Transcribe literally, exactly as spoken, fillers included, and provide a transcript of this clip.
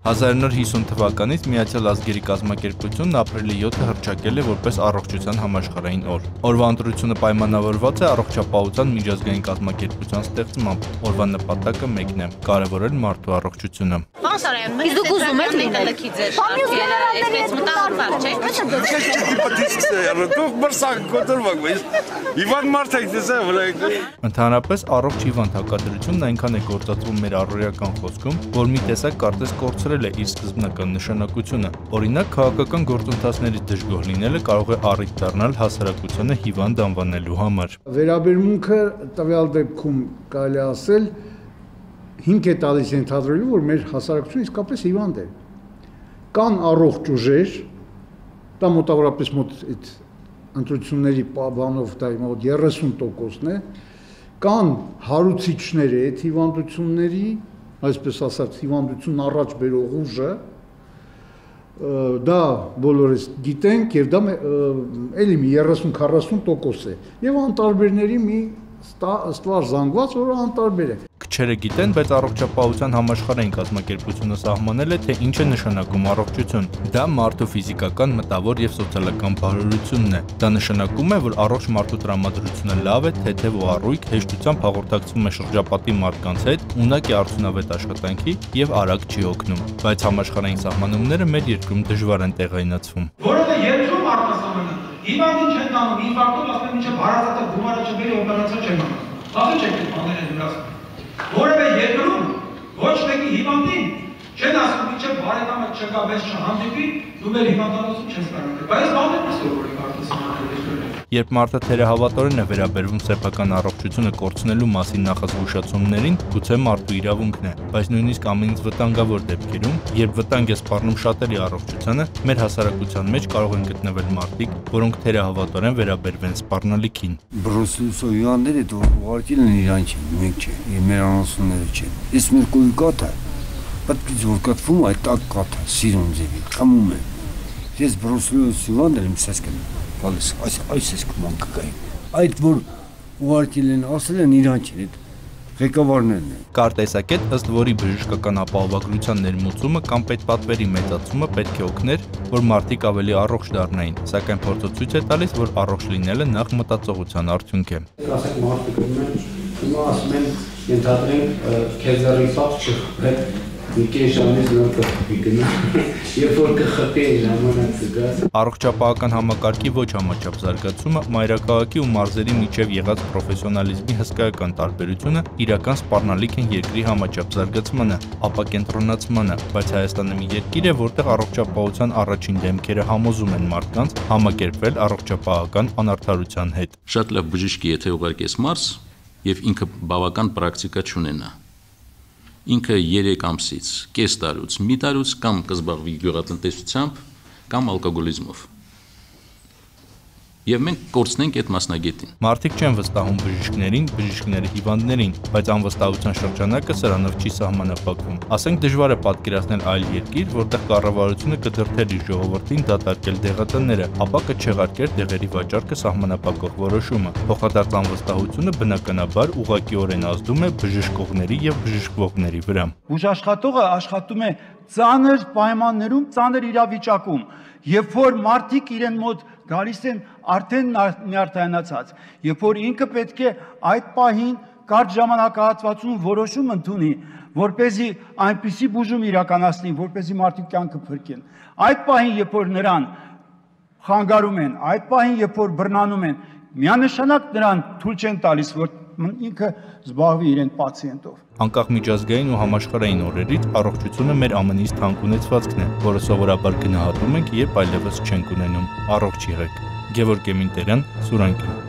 հազար նոր հիսուն թվականից Միացյալ Ազգերի կազմակերպությունն ապրիլի յոթը հռչակել է որպես առողջության համաշխարհային օր։ Օրվա ընտրությունը պայմանավորված է առողջապահության միջազգային կազմակերպության ստեղծմամբ։ Օրվա նպատակը մեկն է՝ կարևորել մարդու առողջությունը։ Իսկ դուք ուզում եք լինել քիզեր։ Այսպես մտահոգված չէ։ Ընդհանրապես առողջ հիվանդ հակադրությունն այնքան է գործածվում մեր առօրյական խոսքում, որ մի տեսակ կարծես կորցրել է իր սկզբնական նշանակությունը։ Օրինակ, քաղաքական գործընթացներից դժգոհ լինելը կարող է առիթ դառնալ հասարակությանը հիվանդ անվանելու համար։ Վերաբերմունքը տվյալ դեպքում կարելի է ասել հիմք է տալիս ենթադրելու, որ մեր հասարակությունը իսկապես հիվանդ է։ Կան առողջ ուժեր, դա մոտավորապես մոտ այդ ընտրությունների բանով դա մոտ երեսուն տոկոսն է, կան հարուցիչներ այդ հիվանդությունների, այսպես ասած հիվանդությունն առաջ բերող ուժը, դա բոլորս գիտենք եւ դա էլի մի երեսուն քառասուն տոկոս է եւ անտարբերների մի ստվար զանգված, որը անտարբեր է։ Քչերը գիտեն, բայց առողջապահության համաշխարհային կազմակերպությունը սահմանել է, թե ինչ է նշանակում առողջություն։ Դա մարդու ֆիզիկական, մտավոր եւ սոցիալական բարօրությունն է։ Դա նշանակում է, որ առողջ մարդու տրամադրությունը լավ է, թեթև ու առույգ, հեշտությամբ հաղորդակցվում է շրջապատի մարդկանց հետ, ունակ է արդյունավետ աշխատանքի եւ արագ չի օգնում։ Բայց համաշխարհային սահմանումները մեր երկրում դժվար են տեղայնացվում։ Որովհետեւ երկրում արտասահմանը հիվանդին չեն տանում, ինֆարկտով ասում են մինչև հարազատը գումարը չբերի օպերացիա չեն անում։ Ասում չեք այդ բաները դրասում։ Որևէ երկրում ոչ մեկի հիվանդին չեն ասում մինչև բարեկամը չգա մեզ չհանդիպի, դու մեր հիվանդանոցում չես կարող։ Բայց բաներ սովորեք արտասահմանների։ Երբ մարդը թերահավատորեն է վերաբերվում սեփական առողջությունը կորցնելու մասին նախազգուշացումներին, գուցե մարդու իրավունքն է, բայց նույնիսկ ամենից վտանգավոր դեպքերում, երբ վտանգ է սպառնում շատերի առողջությանը, մեր հասարակության մեջ կարող են գտնվել մարդիկ, որոնք թերահավատորեն վերաբերվեն սպառնալիքին։ Բրուսելսովյանները ուղղակի են իրան չեն, մենք չէ, մեր անասունները չեն։ Ես մեր կույկաթը, պետք է զորքատվում այդ տակ կաթը, սիրուն ձևի, կամում է։ Ես բրուսելսովյանները մի սեսկեմ Այս այս էս կման կգային։ Այդ որ ուղարկել են, ասել են իրան չեն, ղեկավարներն են։ Կար տեսակետ, ըստ որի բժշկական ապահովագրության ներմուծումը կամ պետպատվերի մեծացումը պետք է օգներ, որ մարդիկ ավելի առողջ դառնային, սակայն փորձը ցույց է տալիս, որ առողջ լինելը նախ մտածողության արդյունք է։ Ասենք մարդիկ ունեն, հիմա ասում են, ենթադրենք քեզարի սափ չխփել մի կես ժամից նոր կխփի գնա, երբ որ կխփի ժամանակ կգա։ Առողջապահական համակարգի ոչ համաչափ զարգացումը, մայրաքաղաքի ու մարզերի միջև եղած պրոֆեսիոնալիզմի հսկայական տարբերությունը իրական սպառնալիք են երկրի համաչափ զարգացմանը, ապակենտրոնացմանը, բայց Հայաստանը մի երկիր է, որտեղ առողջապահության առաջին դեմքերը համոզում են մարդկանց համակերպվել առողջապահական անարդարության հետ։ Շատ լավ բժիշկ է, եթե ուղարկես մարզ եւ ինքը բավական պրակտիկա չունենա։ Ինքը երեք ամսից, կես տարուց, մի տարուց կամ կզբաղվի գյուղատնտեսությամբ, կամ ալկոգոլիզմով։ Եվ մենք կորցնենք այդ մասնագետին։ Մարդիկ չեն վստահում բժիշկներին, բժիշկները հիվանդներին, բայց անվստահության շրջանակը սրանով չի սահմանափակվում։ Ասենք դժվար է պատկերացնել այլ երկիր, որտեղ կառավարությունը կդրդեր իր ժողովրդին դատարկել դեղատները, ապա կչեղարկեր դեղերի վաճառքը սահմանափակող որոշումը։ Փոխադարձ անվստահությունը բնականաբար ուղղակիորեն ազդում է բժշկողների եւ բժշկվողների վրա։ Բուժաշխատողը աշխատում է ծանր պայմաններում, ծանր իրավիճակում, երբ որ մարդիկ իրեն մոտ գալիս են արդեն նյարդայնացած, երբ որ ինքը պետք է այդ պահին կարճ ժամանակահատվածում որոշում ընդունի, որպեսզի այնպիսի բուժում իրականացնի, որպեսզի մարդիկ կյանքը փրկեն։ Այդ պահին, երբ որ նրան խանգարում են, այդ պահին, երբ որ բռնանում են, միանշանակ նրան թույլ չեն տալիս, որ ինքը զբաղվի իրեն պացիենտով։ Անկախ միջազգային ու համաշխարհային օրերից առողջությունը մեր ամենից թանկ ունեցվածքն է, որը սովորաբար գնահատում ենք, երբ այլևս չենք ունենում։ Առողջ եղեք։ Գևորգ Էմինտերյան, Սուրանկյան։